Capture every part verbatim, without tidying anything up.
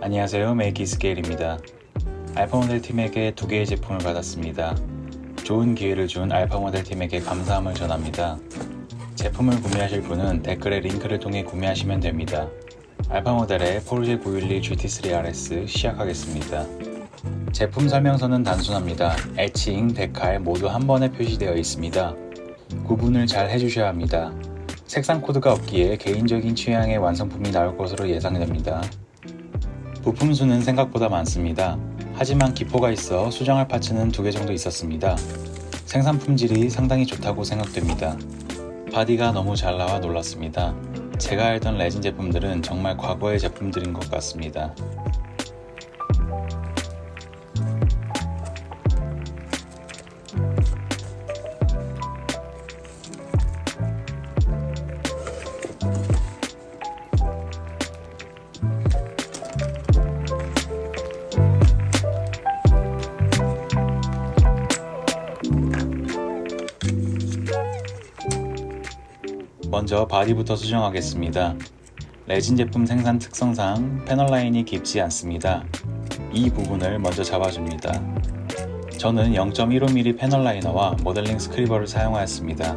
안녕하세요, 메이키스케일입니다. 알파모델 팀에게 두 개의 제품을 받았습니다. 좋은 기회를 준 알파모델 팀에게 감사함을 전합니다. 제품을 구매하실 분은 댓글에 링크를 통해 구매하시면 됩니다. 알파모델의 포르쉐 구백십일 지티 쓰리 알에스 시작하겠습니다. 제품 설명서는 단순합니다. 에칭, 데칼 모두 한 번에 표시되어 있습니다. 구분을 잘 해주셔야 합니다. 색상 코드가 없기에 개인적인 취향의 완성품이 나올 것으로 예상됩니다. 부품 수는 생각보다 많습니다. 하지만 기포가 있어 수정할 파츠는 두 개 정도 있었습니다. 생산 품질이 상당히 좋다고 생각됩니다. 바디가 너무 잘 나와 놀랐습니다. 제가 알던 레진 제품들은 정말 과거의 제품들인 것 같습니다. 먼저 바디부터 수정하겠습니다. 레진 제품 생산 특성상 패널 라인이 깊지 않습니다. 이 부분을 먼저 잡아줍니다. 저는 영 점 일오 밀리미터 패널 라이너와 모델링 스크리버를 사용하였습니다.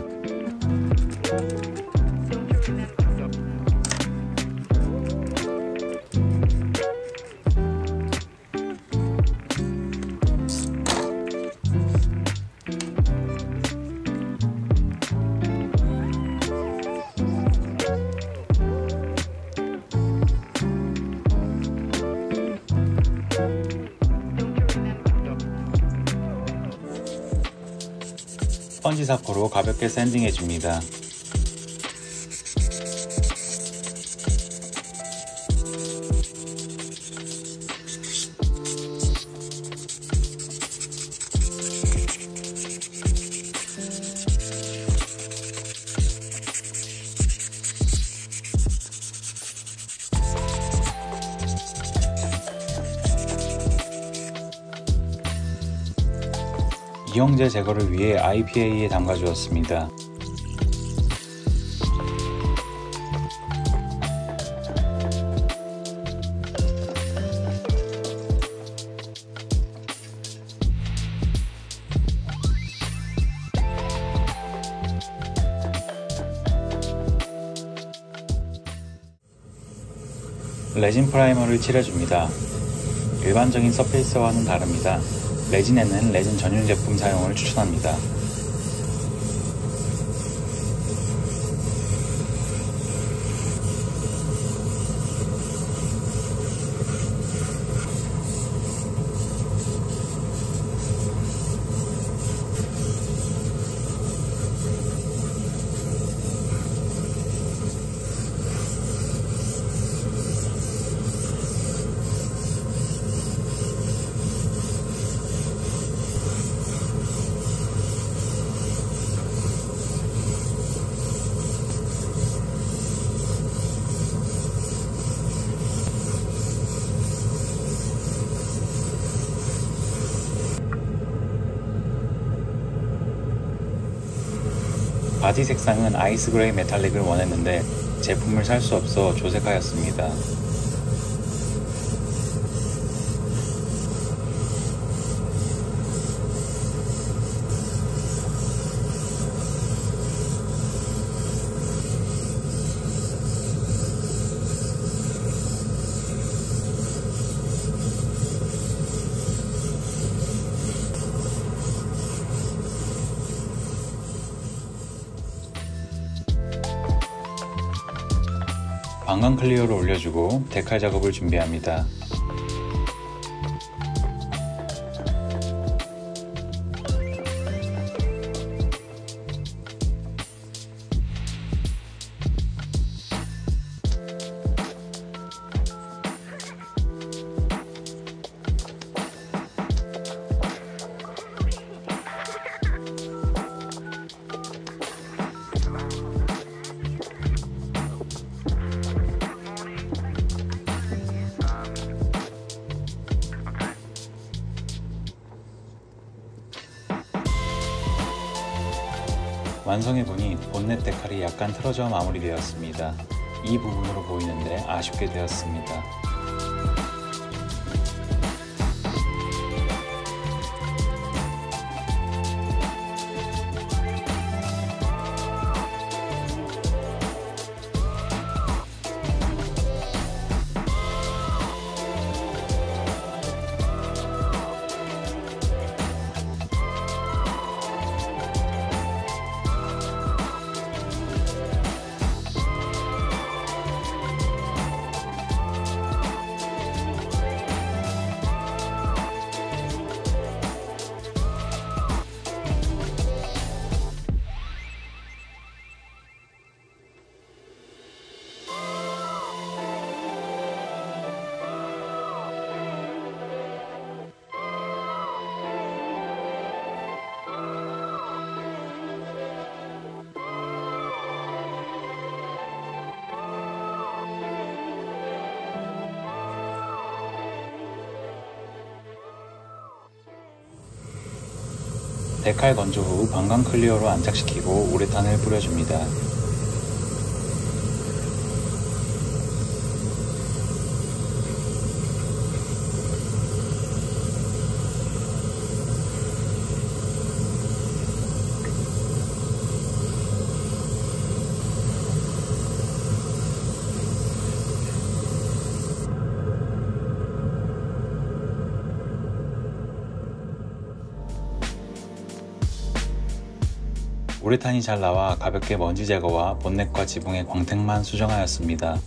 스펀지 사포로 가볍게 샌딩해줍니다. 이형제 제거를 위해 아이피에이에 담가주었습니다. 레진 프라이머를 칠해줍니다. 일반적인 서페이스와는 다릅니다. 레진에는 레진 전용 제품 사용을 추천합니다. 바디 색상은 아이스 그레이 메탈릭을 원했는데 제품을 살 수 없어 조색하였습니다. 방광 클리어를 올려주고 데칼 작업을 준비합니다. 완성해보니 본넷 데칼이 약간 틀어져 마무리되었습니다. 이 부분으로 보이는데 아쉽게 되었습니다. 데칼 건조 후 방광 클리어로 안착시키고 우레탄을 뿌려줍니다. 우레탄이 잘 나와 가볍게 먼지 제거와 본넷과 지붕의 광택만 수정하였습니다.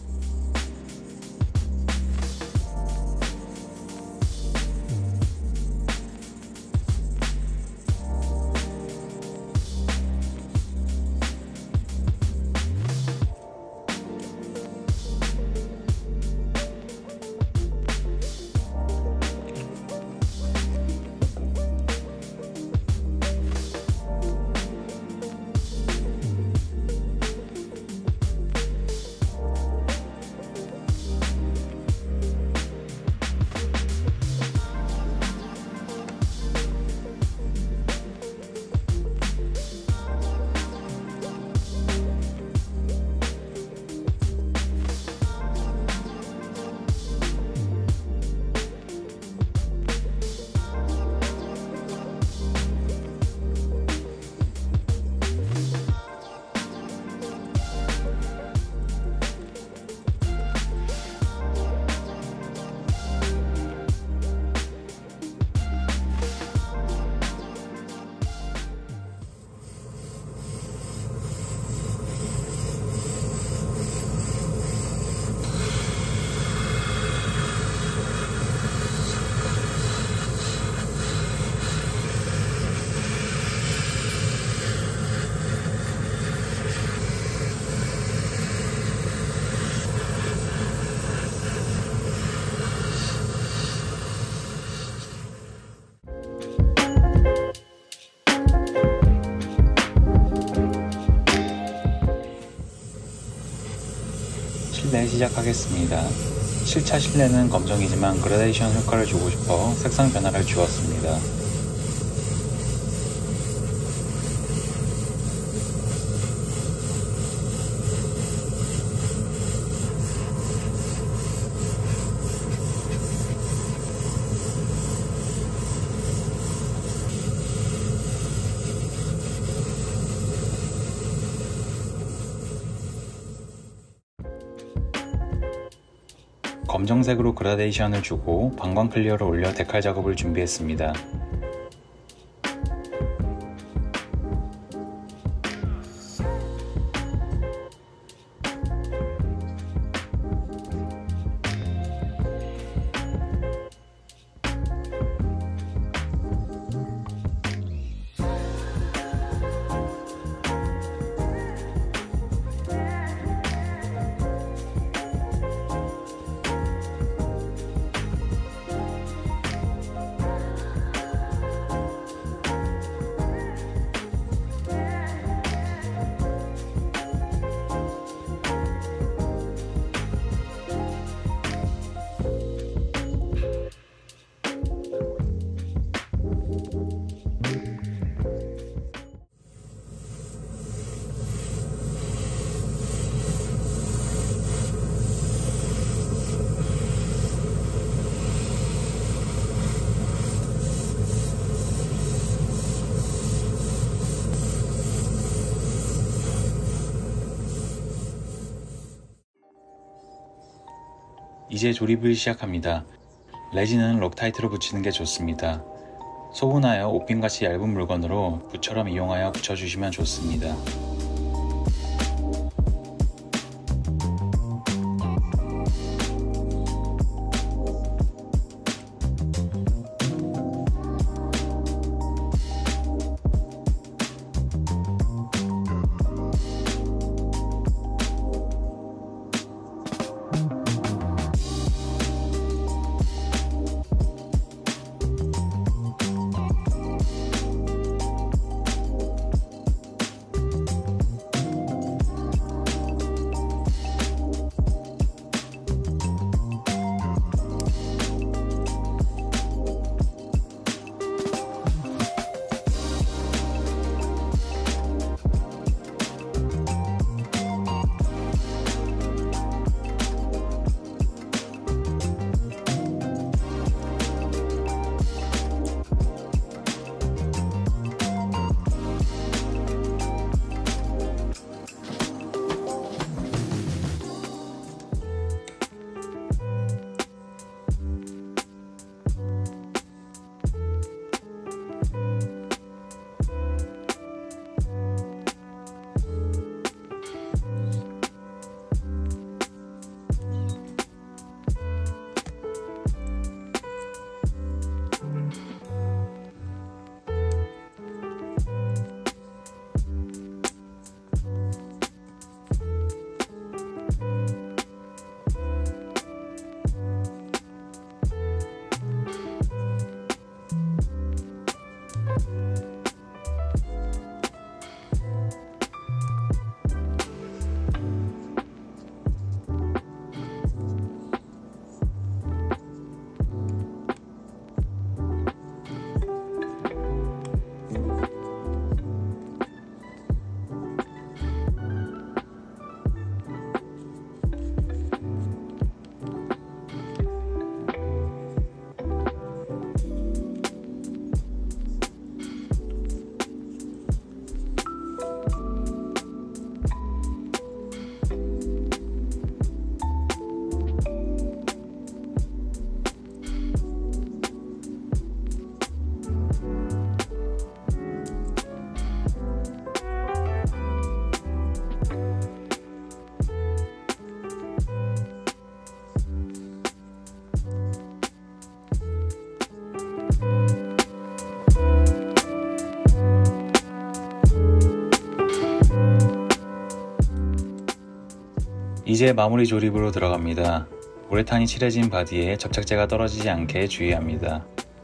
실내 시작하겠습니다. 칠 차 실내는 검정이지만 그라데이션 효과를 주고 싶어 색상 변화를 주었습니다. 검정색으로 그라데이션을 주고 방광 클리어를 올려 데칼 작업을 준비했습니다. 이제 조립을 시작합니다. 레진은 록타이트로 붙이는 게 좋습니다. 소분하여 옷핀같이 얇은 물건으로 붓처럼 이용하여 붙여주시면 좋습니다. 이제 마무리 조립으로 들어갑니다. 우레탄이 칠해진 바디에 접착제가 떨어지지 않게 주의해야 합니다.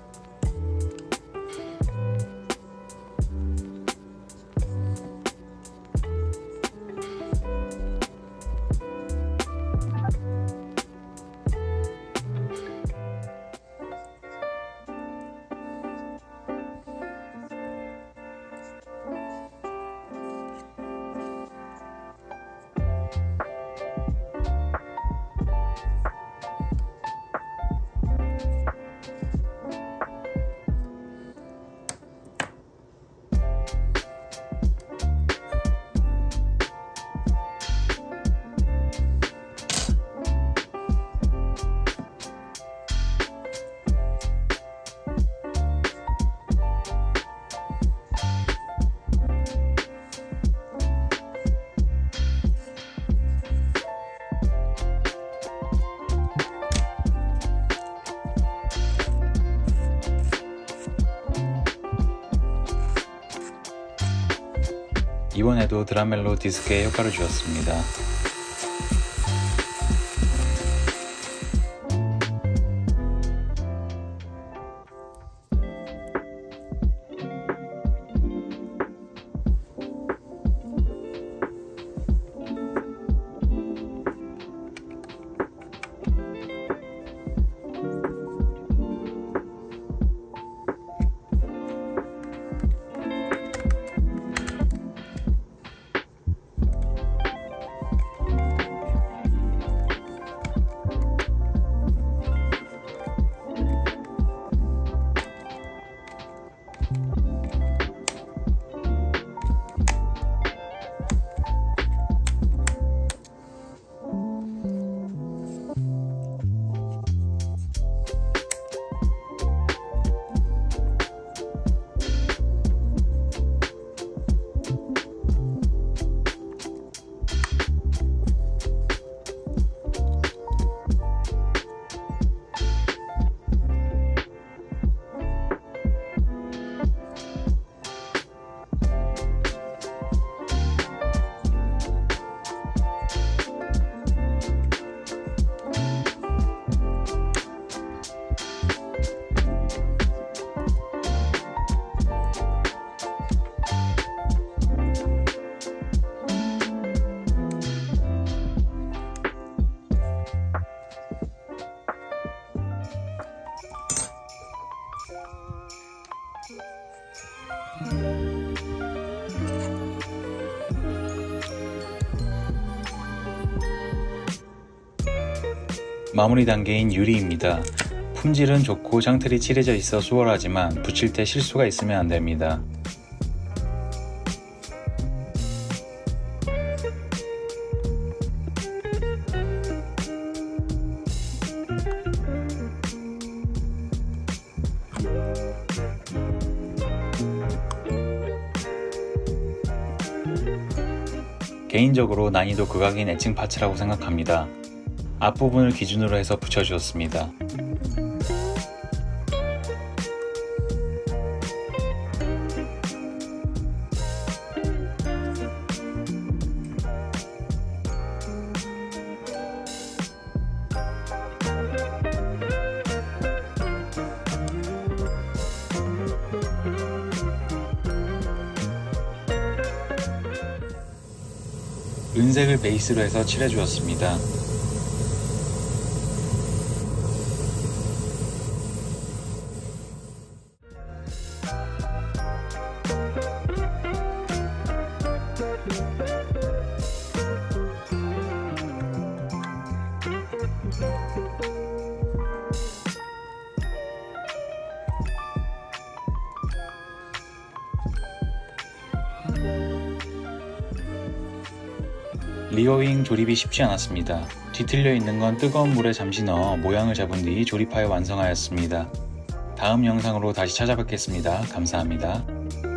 이번에도 드라멜로 디스크에 효과를 주었습니다. 마무리 단계인 유리입니다. 품질은 좋고 장틀이 칠해져 있어 수월하지만 붙일 때 실수가 있으면 안됩니다. 개인적으로 난이도 극악인 애칭 파츠라고 생각합니다. 앞부분을 기준으로 해서 붙여주었습니다. 은색을 베이스로 해서 칠해주었습니다. 리어윙 조립이 쉽지 않았습니다. 뒤틀려 있는 건 뜨거운 물에 잠시 넣어 모양을 잡은 뒤 조립하여 완성하였습니다. 다음 영상으로 다시 찾아뵙겠습니다. 감사합니다.